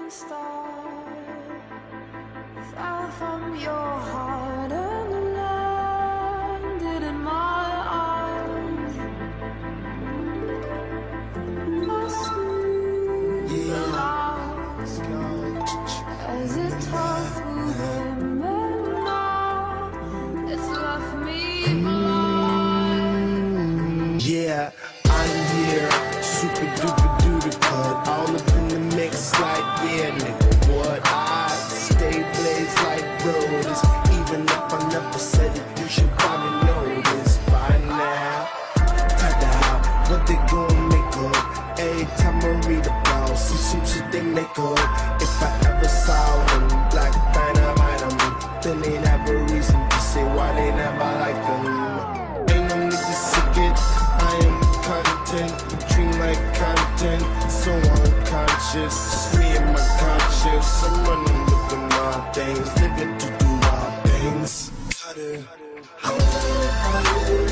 a star fell from your heart and landed in my arms. I sleep lost as it tore through them, and now it's left me blind. Yeah, I'm here, super duper duper cut, all up in the mix like, yeah, nigga, what? I stay blazed like brothers, even if I never said it, you should probably know this by now. Tied out, what they gon' make up, every time I read about, see some shit they make up. If I ever saw one black dynamite on me, then they'd have a reason to say why they never like them. Ain't no niggas sick it, I am content, dream like content, so unconscious, just me and my conscience. I'm running with my things, living to do my things.